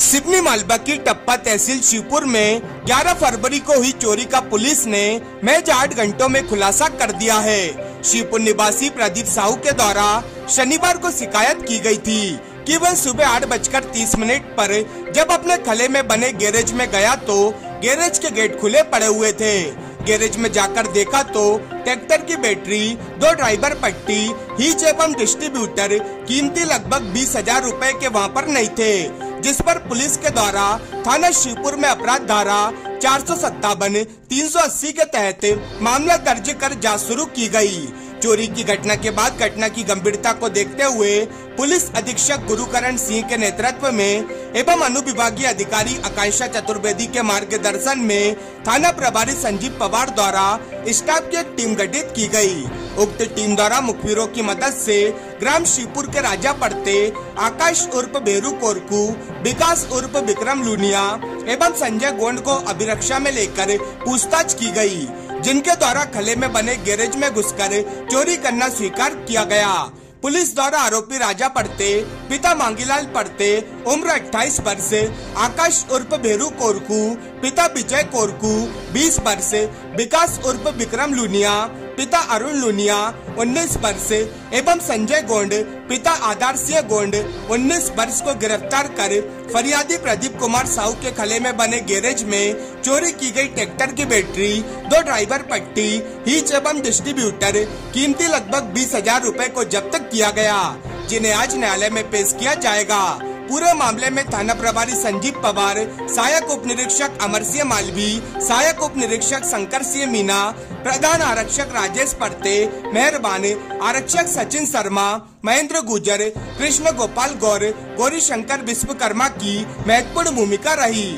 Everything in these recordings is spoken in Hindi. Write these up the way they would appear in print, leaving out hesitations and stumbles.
सिवनी मालवा की टप्पा तहसील शिवपुर में 11 फरवरी को हुई चोरी का पुलिस ने महज 8 घंटों में खुलासा कर दिया है। शिवपुर निवासी प्रदीप साहू के द्वारा शनिवार को शिकायत की गई थी कि वह सुबह 8:30 पर जब अपने खले में बने गैरेज में गया तो गैरेज के गेट खुले पड़े हुए थे। गैरेज में जाकर देखा तो ट्रैक्टर की बैटरी, 2 ड्राइवर पट्टी, हीच एवं डिस्ट्रीब्यूटर कीमती लगभग 20,000 रूपए के वहां पर नहीं थे, जिस पर पुलिस के द्वारा थाना शिवपुर में अपराध धारा 457, 380 के तहत मामला दर्ज कर जांच शुरू की गई। चोरी की घटना के बाद घटना की गंभीरता को देखते हुए पुलिस अधीक्षक गुरुकरण सिंह के नेतृत्व में एवं अनुविभागीय अधिकारी आकांक्षा चतुर्वेदी के मार्गदर्शन में थाना प्रभारी संजीव पवार द्वारा स्टाफ की एक टीम गठित की गई। उक्त टीम द्वारा मुखबिरों की मदद से ग्राम शिवपुर के राजा पड़ते आकाश उर्फ बेरू कोरकू, विकास उर्फ विक्रम लूनिया एवं संजय गोंड को अभिरक्षा में लेकर पूछताछ की गई, जिनके द्वारा खले में बने गैरेज में घुसकर चोरी करना स्वीकार किया गया। पुलिस द्वारा आरोपी राजा पड़ते, पिता मांगीलाल पड़ते, उम्र 28 वर्ष, आकाश उर्फ भेरू कोरकू, पिता विजय कोरकू 20 वर्ष, विकास उर्फ विक्रम लूनिया, पिता अरुण लूनिया 19 वर्ष एवं संजय गोंड, पिता आधार सिंह गोंड 19 वर्ष को गिरफ्तार कर फरियादी प्रदीप कुमार साहू के खले में बने गैरेज में चोरी की गई ट्रैक्टर की बैटरी, 2 ड्राइवर पट्टी, हीच एवं डिस्ट्रीब्यूटर कीमती लगभग 20,000 रूपए को जब्त किया गया, जिन्हें आज न्यायालय में पेश किया जाएगा। पूरे मामले में थाना प्रभारी संजीव पवार, सहायक उप निरीक्षक अमर सिंह मालवी, सहायक उप निरीक्षक शंकर सिंह मीना, प्रधान आरक्षक राजेश पड़ते, मेहरबान आरक्षक सचिन शर्मा, महेंद्र गुजर, कृष्ण गोपाल गौर, गौरी शंकर विश्वकर्मा की महत्वपूर्ण भूमिका रही।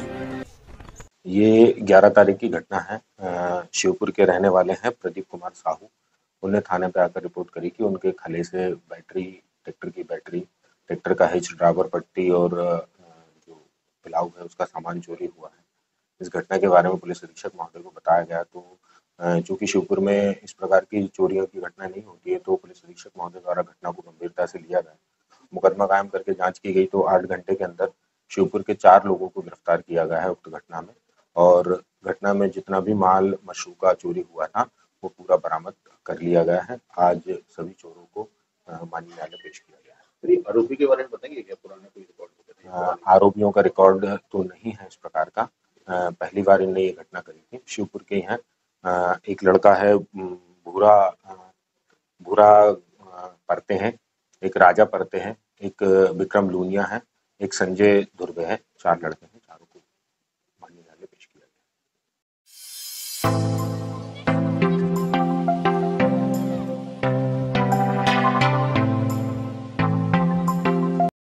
ये 11 तारीख की घटना है। शिवपुर के रहने वाले हैं प्रदीप कुमार साहू। उन्हें थाने पे आकर रिपोर्ट करी कि उनके खले से बैटरी, ट्रैक्टर की बैटरी, ट्रैक्टर का हिच, ड्राइवर पट्टी और जो प्लाऊ है उसका सामान चोरी हुआ है। इस घटना के बारे में पुलिस अधीक्षक महोदय को बताया गया तो चूंकि शिवपुर में इस प्रकार की चोरियों की घटना नहीं होती है तो पुलिस अधीक्षक महोदय द्वारा घटना को गंभीरता से लिया गया। मुकदमा कायम करके जांच की गई तो 8 घंटे के अंदर शिवपुर के 4 लोगों को गिरफ्तार किया गया है उक्त घटना में, और घटना में जितना भी माल मशरूका चोरी हुआ था वो पूरा बरामद कर लिया गया है। आज सभी चोरों को माननीय न्यायालय पेश किया गया है। आरोपी के बारे में बताएंगे क्या? पुराना कोई रिकॉर्ड? आरोपियों का रिकॉर्ड तो नहीं है इस प्रकार का। पहली बार इनने ये घटना करी थी। शिवपुर के हैं। एक लड़का है भूरा परते हैं, एक राजा परते हैं, एक विक्रम लूनिया है, एक संजय धुर्वे है। 4 लड़के हैं, चारों को माननीय न्यायालय पेश किया गया।